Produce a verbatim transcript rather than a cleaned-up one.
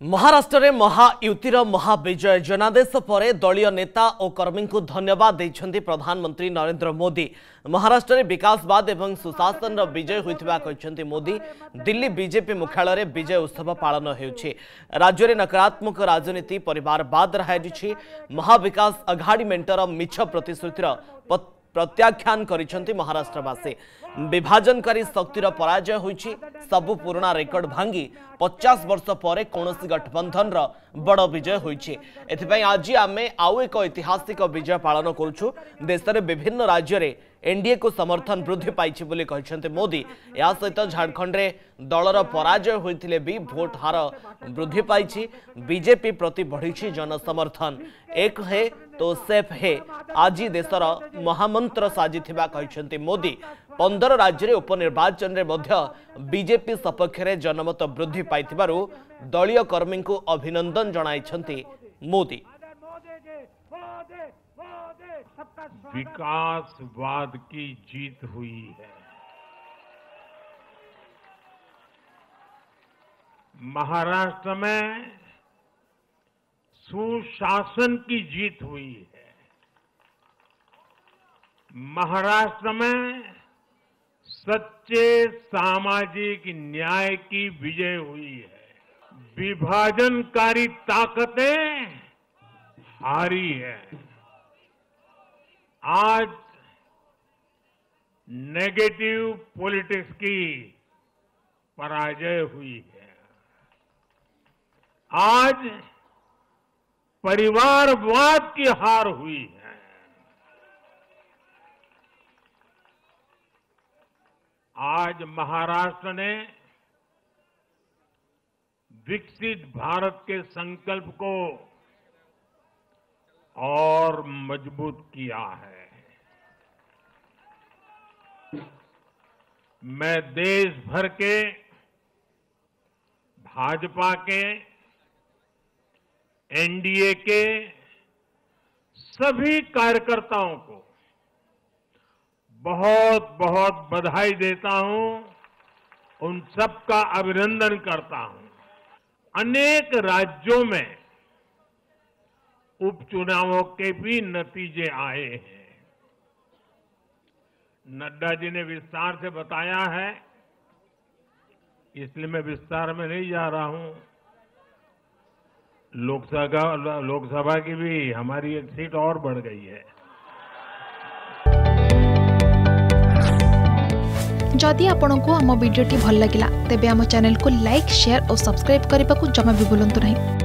महाराष्ट्र में महायुतिर महाविजय जनादेश पर दलीय नेता और कर्मी को धन्यवाद देते प्रधानमंत्री नरेंद्र मोदी। महाराष्ट्र में विकासवाद एवं सुशासन विजय होता कहते मोदी। दिल्ली बीजेपी मुख्यालय में विजय उत्सव पालन होउछि। राज्य में नकारात्मक राजनीति परिवारवाद रही महाविकास अघाड़ी मेंटर मिछ प्रतिश्रुतिर प्रत्याख्यान करिसेंति महाराष्ट्रवासी। विभाजनकारी शक्तिर पराजय होइछि। सबु पुराना रेकर्ड भांगी पचास वर्ष पर कौनसी गठबंधन रा बड़ विजय होइछि। एथिपई आज आमे आउ एक ऐतिहासिक विजय पालन करूछु। देश में विभिन्न राज्य रे एनडीए को समर्थन वृद्धि पाइछि बोली कहिसेंति मोदी। या सहित झारखंड रे दलर पराजय होइथिले भी भोट हार वृद्धि पाइछि। बीजेपी प्रति बढ़िछि जनसमर्थन। एक है तो सेफ है आज देशर महामंत्र साजिथिबा कहिसेंति मोदी। पंदर राज्य में उपनिर्वाचन रे मध्य बीजेपी सपक्ष में जनमत वृद्धि पाइथिबारु दलीय कर्मी को अभिनंदन जणाइछंति मोदी। विकासवाद की जीत हुई है। महाराष्ट्र में सुशासन की जीत हुई है। महाराष्ट्र में सच्चे सामाजिक न्याय की विजय हुई है। विभाजनकारी ताकतें हारी है। आज नेगेटिव पॉलिटिक्स की पराजय हुई है। आज परिवारवाद की हार हुई है। आज महाराष्ट्र ने विकसित भारत के संकल्प को और मजबूत किया है। मैं देश भर के भाजपा के एनडीए के सभी कार्यकर्ताओं को बहुत बहुत बधाई देता हूं। उन सबका अभिनंदन करता हूं। अनेक राज्यों में उपचुनावों के भी नतीजे आए हैं। नड्डा जी ने विस्तार से बताया है, इसलिए मैं विस्तार में नहीं जा रहा हूं। लोकसभा लोकसभा की भी हमारी एक सीट और बढ़ गई है। जदि आपंक आम भिडी भल लगा तेब आम चैनल को लाइक शेयर और सब्सक्राइब करने को जमा भी भूलु नहीं।